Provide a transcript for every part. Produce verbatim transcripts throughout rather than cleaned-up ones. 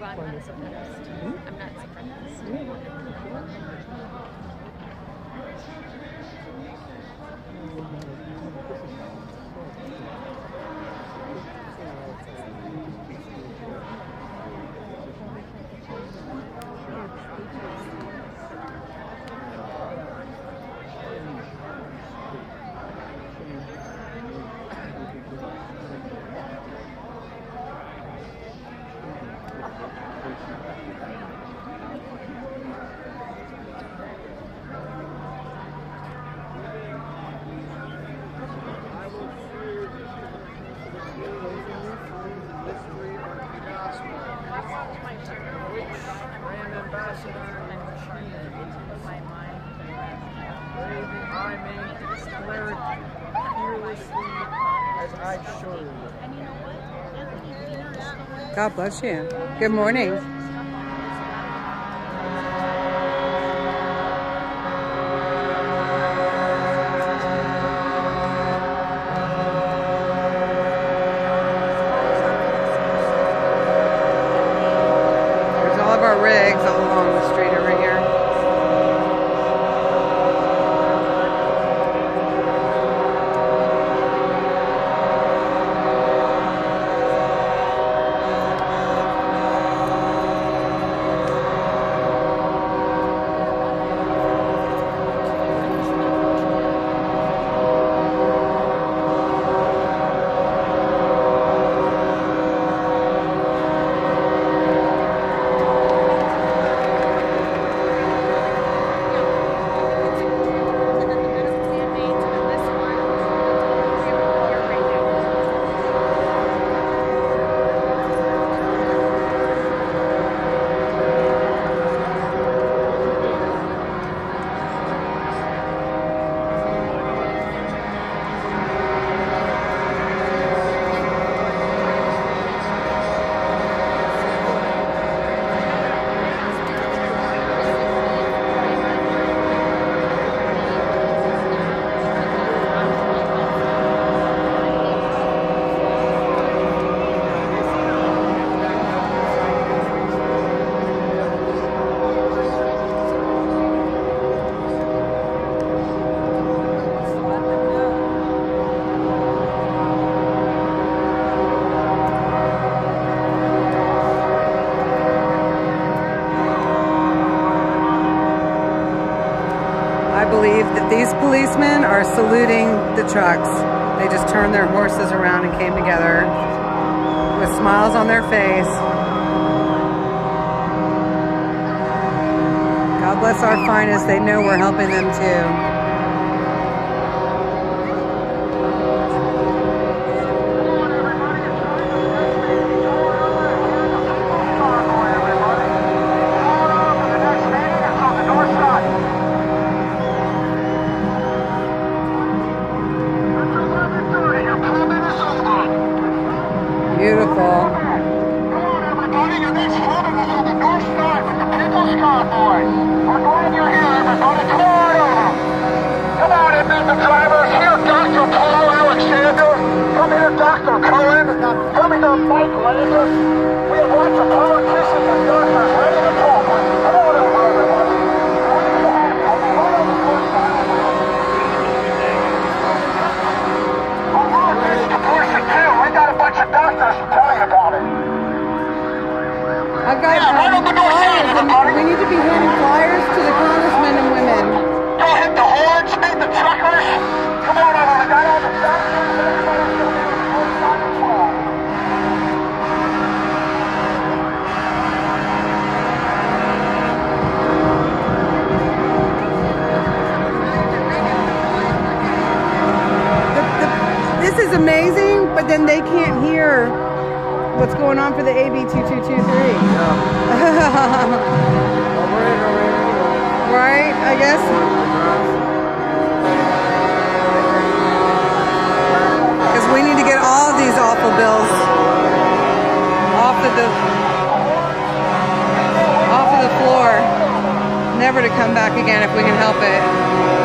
I'm not surprised. I'm not God bless you. Good morning. There's all of our rigs all along the street over here. I believe that these policemen are saluting the trucks. They just turned their horses around and came together with smiles on their face. God bless our finest. They know we're helping them too. Beautiful. Come on, everybody. Your next meeting is on the north side with the People's Convoy. We're glad you're here, everybody. Come on over. Come on in, Mister Drivers. Here, Doctor Paul Alexander. Come here, Doctor Cohen. Come here, Mike Landis. We have lots of politicians and doctors ready to talk with you. Come on over, everybody. I've got yeah, um, flyers, and we need to be handing flyers to the congressmen and women. Go hit the horns, meet the truckers. Come on over, I got all the doctors and everybody's going to be on the north side as well. The, the, this is amazing, but then they can't hear what's going on for the A B two two two three. Yeah. Right, I guess. Because we need to get all of these awful bills off of the off of the floor, never to come back again if we can help it.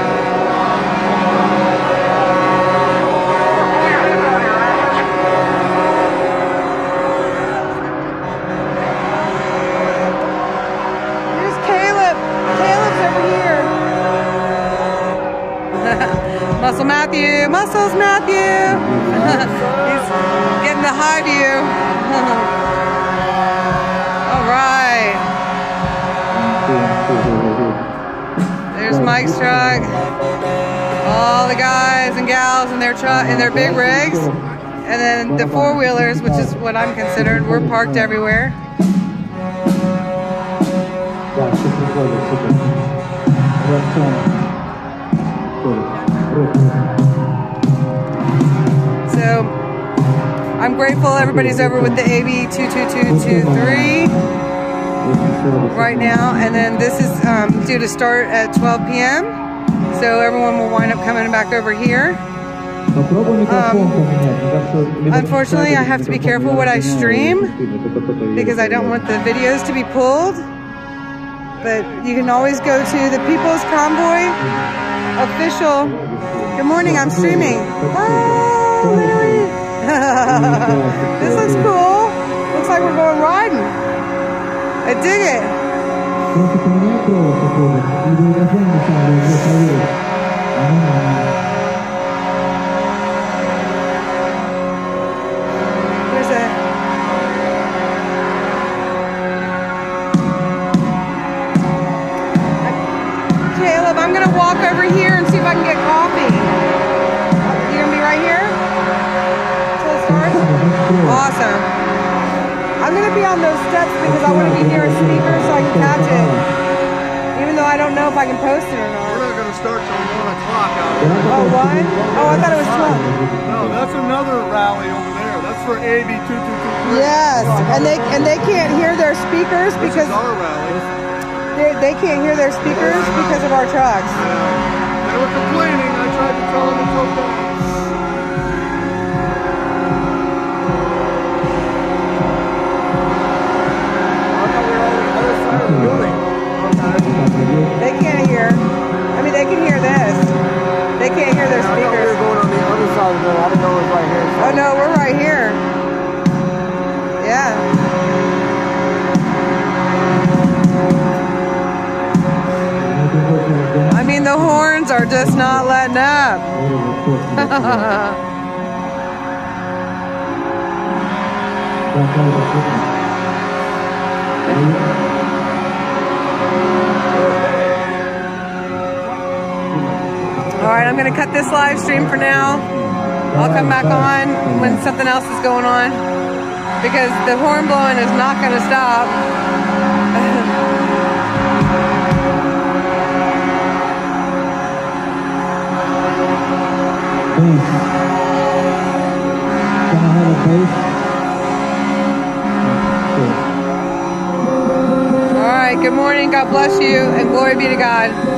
Mike's truck. All the guys and gals in their truck, in their big rigs. And then the four-wheelers, which is what I'm considered, we're parked everywhere. So I'm grateful everybody's over with the A B two two two two three right now. And then this is um, due to start at twelve P M So everyone will wind up coming back over here. Um, unfortunately, I have to be careful what I stream because I don't want the videos to be pulled. But you can always go to the People's Convoy official. Good morning, I'm streaming. Oh, Larry. This looks cool. Looks like we're going riding. I dig it. I'm gonna walk over here and see if I can get coffee. You gonna be right here till it starts? Awesome. I'm gonna be on those steps because I want to be near a speaker so I can catch it. Even though I don't know if I can post it or not. We're not gonna start till one o'clock out here. Oh, one? Oh, I thought it was twelve. No, that's another rally over there. That's for A B two two two three. Yes, and they and they can't hear their speakers because this is our rally. They, they can't hear their speakers because of our trucks. Yeah. They were complaining. I tried to tell them it's okay. I thought we were on the other side of the building. They can't hear. I mean, they can hear this. They can't hear their speakers. I thought we were going on the other side of the building. I didn't know it was right here. Oh no, we're right here. Yeah. I mean, the horns are just not letting up. All right, I'm going to cut this live stream for now. I'll come back on when something else is going on because the horn blowing is not going to stop. All right, good morning. God bless you, and glory be to God.